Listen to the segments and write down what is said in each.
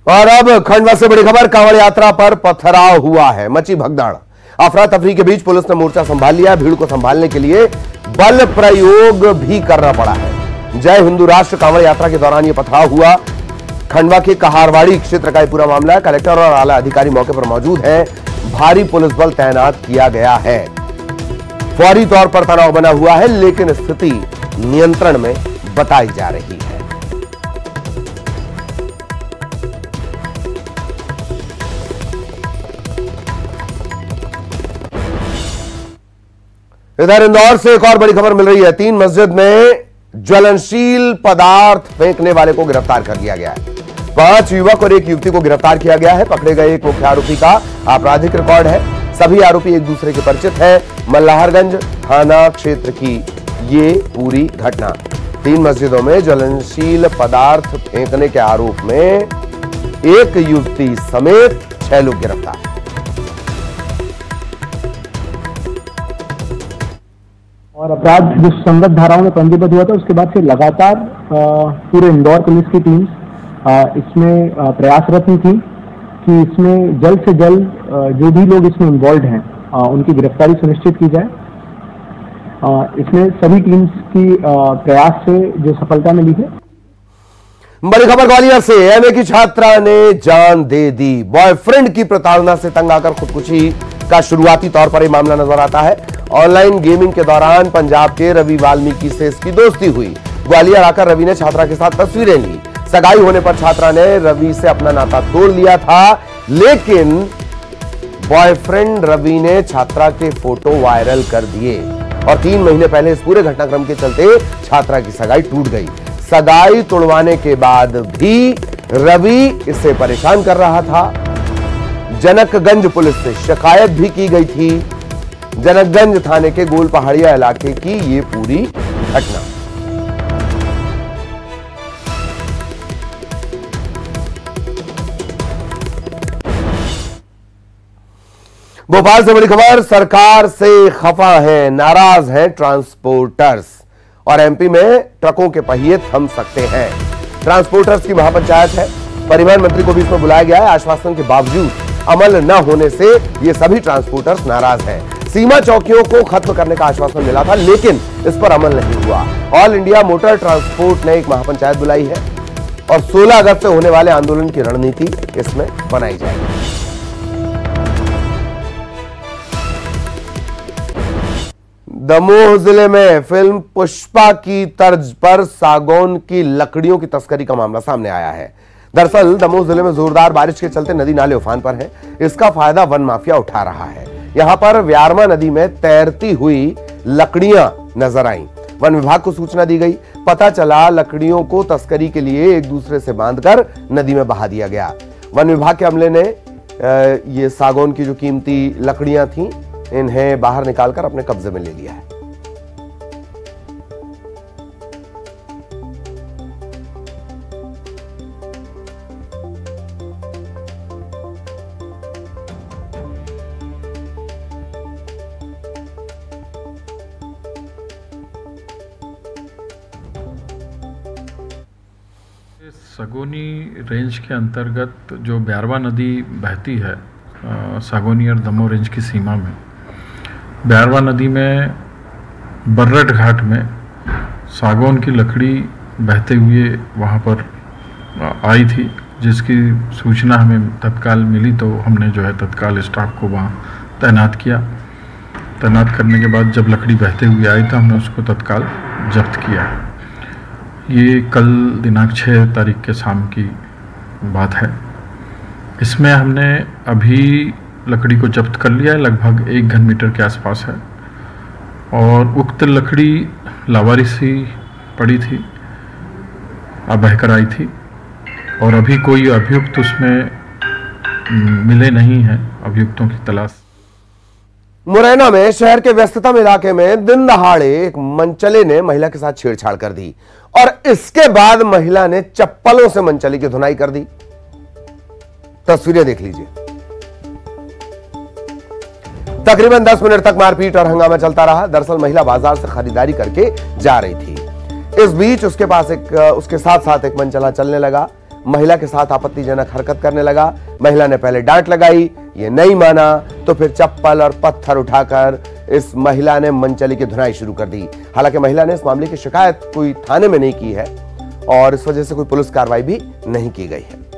और अब खंडवा से बड़ी खबर, कांवड़ यात्रा पर पथराव हुआ है, मची भगदड़। अफरा तफरी के बीच पुलिस ने मोर्चा संभाल लिया। भीड़ को संभालने के लिए बल प्रयोग भी करना पड़ा है। जय हिंदू राष्ट्र कांवड़ यात्रा के दौरान यह पथराव हुआ। खंडवा के कहारवाड़ी क्षेत्र का यह पूरा मामला है। कलेक्टर और आला अधिकारी मौके पर मौजूद हैं। भारी पुलिस बल तैनात किया गया है। फौरी तौर पर तनाव बना हुआ है, लेकिन स्थिति नियंत्रण में बताई जा रही है। इधर इंदौर से एक और बड़ी खबर मिल रही है। 3 मस्जिद में ज्वलनशील पदार्थ फेंकने वाले को गिरफ्तार कर लिया गया है। 5 युवक और 1 युवती को गिरफ्तार किया गया है। पकड़े गए एक मुख्य आरोपी का आपराधिक रिकॉर्ड है। सभी आरोपी एक दूसरे के परिचित हैं। मल्हारगंज थाना क्षेत्र की ये पूरी घटना। 3 मस्जिदों में ज्वलनशील पदार्थ फेंकने के आरोप में एक युवती समेत 6 लोग गिरफ्तार। और अपराध जो संगत धाराओं में पंजीबद्ध हुआ था, उसके बाद से लगातार पूरे इंदौर पुलिस की टीम इसमें प्रयासरत थी कि इसमें जल्द से जल्द जो भी लोग इसमें इन्वॉल्व हैं उनकी गिरफ्तारी सुनिश्चित की जाए। इसमें सभी टीम्स की प्रयास से जो सफलता मिली है। बड़ी खबर ग्वालियर से, एमए की छात्रा ने जान दे दी। बॉयफ्रेंड की प्रताड़ना से तंग आकर खुदकुशी का शुरुआती तौर पर यह मामला नजर आता है। ऑनलाइन गेमिंग के दौरान पंजाब के रवि वाल्मीकि से इसकी दोस्ती हुई। ग्वालियर आकर रवि ने छात्रा के साथ तस्वीरें ली। सगाई होने पर छात्रा ने रवि से अपना नाता तोड़ लिया था, लेकिन बॉयफ्रेंड रवि ने छात्रा के फोटो वायरल कर दिए और 3 महीने पहले इस पूरे घटनाक्रम के चलते छात्रा की सगाई टूट गई। सगाई तोड़वाने के बाद भी रवि इससे परेशान कर रहा था। जनकगंज पुलिस से शिकायत भी की गई थी। जनकगंज थाने के गोल पहाड़िया इलाके की ये पूरी घटना। भोपाल से बड़ी खबर, सरकार से खफा हैं, नाराज हैं ट्रांसपोर्टर्स और एमपी में ट्रकों के पहिए थम सकते हैं। ट्रांसपोर्टर्स की महापंचायत है। परिवहन मंत्री को भी इसमें बुलाया गया है। आश्वासन के बावजूद अमल न होने से ये सभी ट्रांसपोर्टर्स नाराज हैं। सीमा चौकियों को खत्म करने का आश्वासन मिला था, लेकिन इस पर अमल नहीं हुआ। ऑल इंडिया मोटर ट्रांसपोर्ट ने एक महापंचायत बुलाई है और 16 अगस्त से होने वाले आंदोलन की रणनीति इसमें बनाई जाएगी। दमोह जिले में फिल्म पुष्पा की तर्ज पर सागौन की लकड़ियों की तस्करी का मामला सामने आया है। दरअसल दमोह जिले में जोरदार बारिश के चलते नदी नाले उफान पर हैं। इसका फायदा वन माफिया उठा रहा है। यहां पर व्यारमा नदी में तैरती हुई लकड़ियां नजर आईं। वन विभाग को सूचना दी गई। पता चला लकड़ियों को तस्करी के लिए एक दूसरे से बांधकर नदी में बहा दिया गया। वन विभाग के अमले ने ये सागौन की जो कीमती लकड़ियां थीं, इन्हें बाहर निकालकर अपने कब्जे में ले लिया है। सागौनी रेंज के अंतर्गत जो ब्यारवा नदी बहती है सागौनी और दमोह रेंज की सीमा में, ब्यारवा नदी में बर्रट घाट में सागौन की लकड़ी बहते हुए वहाँ पर आई थी, जिसकी सूचना हमें तत्काल मिली तो हमने जो है तत्काल स्टाफ को वहाँ तैनात किया। तैनात करने के बाद जब लकड़ी बहते हुए आई तो हमने उसको तत्काल जब्त किया। ये कल दिनांक 6 तारीख के शाम की बात है। इसमें हमने अभी लकड़ी को जब्त कर लिया है, लगभग 1 घन मीटर के आसपास है और उक्त लकड़ी लावारिसी पड़ी थी, अब बहकर आई थी और अभी कोई अभियुक्त उसमें मिले नहीं हैं। अभियुक्तों की तलाश। मुरैना में शहर के व्यस्ततम इलाके में दिन दहाड़े एक मनचले ने महिला के साथ छेड़छाड़ कर दी और इसके बाद महिला ने चप्पलों से मनचले की धुनाई कर दी। तस्वीरें देख लीजिए। तकरीबन 10 मिनट तक मारपीट और हंगामा चलता रहा। दरअसल महिला बाजार से खरीदारी करके जा रही थी। इस बीच उसके साथ साथ एक मनचला चलने लगा। महिला के साथ आपत्तिजनक हरकत करने लगा। महिला ने पहले डांट लगाई, ये नहीं माना तो फिर चप्पल और पत्थर उठाकर इस महिला ने मनचली की धुनाई शुरू कर दी। हालांकि महिला ने इस मामले की शिकायत कोई थाने में नहीं की है और इस वजह से कोई पुलिस कार्रवाई भी नहीं की गई है।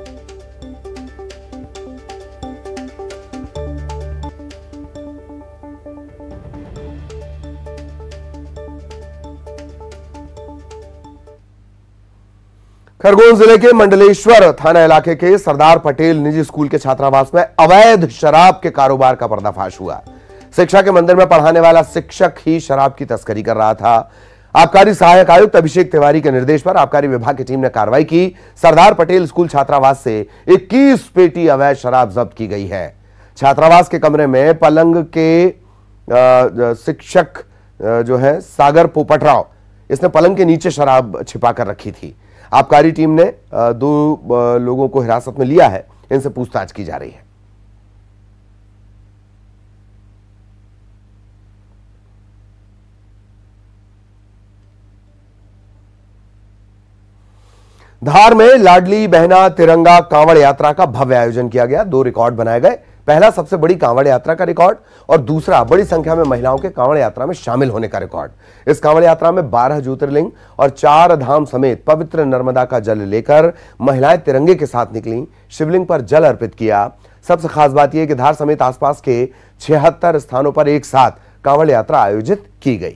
खरगोन जिले के मंडलेश्वर थाना इलाके के सरदार पटेल निजी स्कूल के छात्रावास में अवैध शराब के कारोबार का पर्दाफाश हुआ। शिक्षा के मंदिर में पढ़ाने वाला शिक्षक ही शराब की तस्करी कर रहा था। आबकारी सहायक आयुक्त अभिषेक तिवारी के निर्देश पर आबकारी विभाग की टीम ने कार्रवाई की। सरदार पटेल स्कूल छात्रावास से 21 पेटी अवैध शराब जब्त की गई है। छात्रावास के कमरे में पलंग के शिक्षक जो है सागर पोपटराव, इसने पलंग के नीचे शराब छिपा कर रखी थी। आबकारी टीम ने 2 लोगों को हिरासत में लिया है, इनसे पूछताछ की जा रही है। धार में लाडली बहना तिरंगा कांवड़ यात्रा का भव्य आयोजन किया गया। 2 रिकॉर्ड बनाए गए। पहला सबसे बड़ी कांवड़ यात्रा का रिकॉर्ड और दूसरा बड़ी संख्या में महिलाओं के कांवड़ यात्रा में शामिल होने का रिकॉर्ड। इस कांवड़ यात्रा में 12 ज्योतिर्लिंग और 4 धाम समेत पवित्र नर्मदा का जल लेकर महिलाएं तिरंगे के साथ निकली, शिवलिंग पर जल अर्पित किया। सबसे खास बात यह कि धार समेत आसपास के 76 स्थानों पर एक साथ कांवड़ यात्रा आयोजित की गई।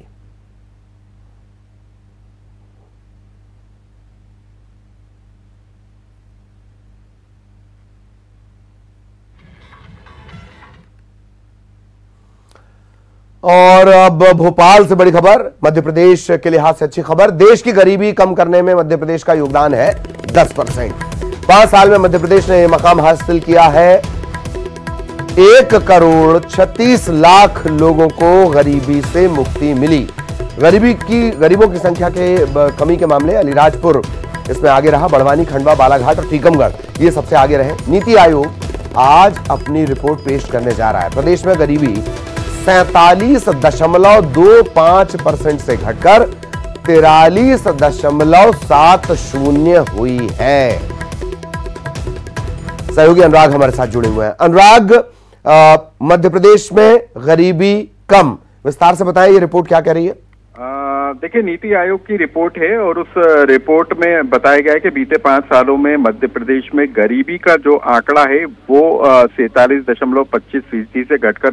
और अब भोपाल से बड़ी खबर, मध्य प्रदेश के लिहाज से अच्छी खबर। देश की गरीबी कम करने में मध्य प्रदेश का योगदान है 10%। 5 साल में मध्य प्रदेश ने यह मकाम हासिल किया है। 1,36,00,000 लोगों को गरीबी से मुक्ति मिली। गरीबों की संख्या के कमी के मामले अलीराजपुर इसमें आगे रहा। बड़वानी, खंडवा, बालाघाट और टीकमगढ़ ये सबसे आगे रहे। नीति आयोग आज अपनी रिपोर्ट पेश करने जा रहा है। प्रदेश में गरीबी 47.25% से घटकर 43.70 हुई है। सहयोगी अनुराग हमारे साथ जुड़े हुए हैं। अनुराग, मध्य प्रदेश में गरीबी कम, विस्तार से बताएं, ये रिपोर्ट क्या कह रही है? देखिए, नीति आयोग की रिपोर्ट है और उस रिपोर्ट में बताया गया है कि बीते 5 सालों में मध्य प्रदेश में गरीबी का जो आंकड़ा है वो 47.25% से घटकर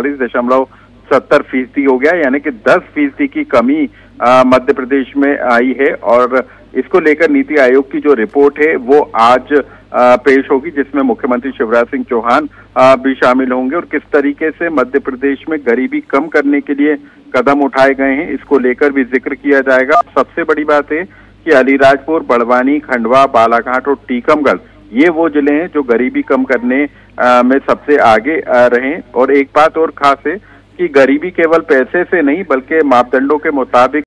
43.70% हो गया, यानी कि 10% की कमी मध्य प्रदेश में आई है। और इसको लेकर नीति आयोग की जो रिपोर्ट है वो आज पेश होगी, जिसमें मुख्यमंत्री शिवराज सिंह चौहान भी शामिल होंगे और किस तरीके से मध्य प्रदेश में गरीबी कम करने के लिए कदम उठाए गए हैं इसको लेकर भी जिक्र किया जाएगा। सबसे बड़ी बात है कि अलीराजपुर, बड़वानी, खंडवा, बालाघाट और टीकमगढ़ ये वो जिले हैं जो गरीबी कम करने में सबसे आगे रहे। और एक बात और खास है कि गरीबी केवल पैसे से नहीं बल्कि मापदंडों के मुताबिक